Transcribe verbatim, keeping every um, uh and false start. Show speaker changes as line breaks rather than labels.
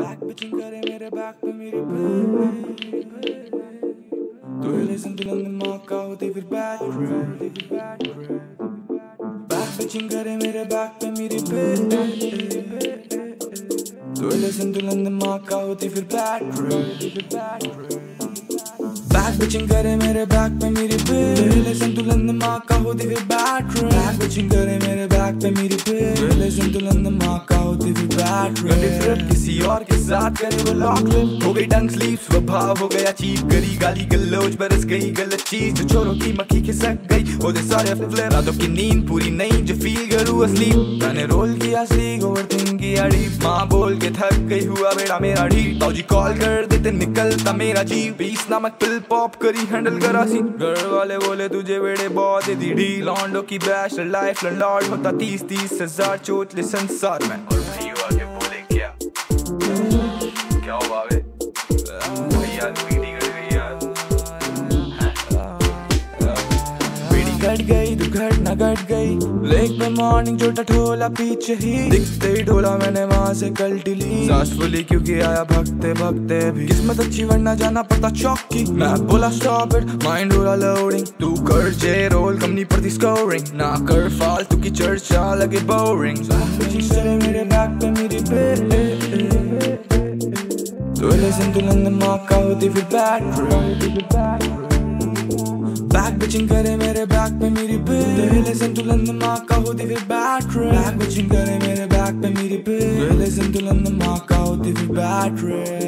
back pitching करे मेरे back पे मेरी पे तू हिले संतुलन दिमाग का होती फिर बैक बैक पिचिंग करे मेरे बैक पे मेरी पे तू हिले संतुलन दिमाग का होती फिर बैक बैक पिचिंग करे मेरे बैक पे मेरी पे हिले संतुलन दिमाग का होती फिर बैक बैक पिचिंग करे मेरे बैक पे मेरी पे हिले संतुलन दिमाग का होती फिर बैक ट्रिप किसी और के साथ करे वो लॉक हो गई टंग स्लीप स्वभाव हो गया चीप करी गाली गलोच बरस गई गलत चीज जो छोरों की मक्खी खिसक गई वो दे सारे फ्लिप रातों की नींद पूरी नहीं जो फील करूँ असली मैंने रोल किया स्लीक ओवरथिंक किया डीप माँ बोल के थक गई हुआ बेड़ा मेरा ढीठ बाबूजी कॉल कर देते निकलता मेरा जीव बीस नामक पिल पॉप करी हैंडल करा सी घर वाले बोले तुझे बेड़े बहुत दी ढी लॉन्डो की बैश लाइफ लॉर्ड होता तीस तीस हजार चोट ले संसार में और भाई आगे बोले क्या क्या हुआ बे भैया मीटिंग कर गई यार बेड़ी कट गई दुर्घटना घट गई लेक में मॉर्निंग जो टठोला पीछे ही दिखते ही ढोला मैंने वहां से कल्टी ली सासफुली क्योंकि आया भगते भगते भी किस्मत अच्छी वरना जाना पड़ता चौकी मैं बोला स्टॉप इट माइंड रोला लोडिंग तू कर जे रोल कम नहीं पड़ती स्कोरिंग ना कर फालतू की चर्चा लगे बोरिंग मेरे बैक पे मेरी पे तो हिले संतुलन दिमाग का होती फिर बैक बैक पिचिंग करे मेरे बैक पे मेरी पे हिले संतुलन दिमाग का होती फिर बैक बैक पिचिंग करे मेरे बैक पे मेरी पे हिले संतुलन दिमाग का होती फिर बैक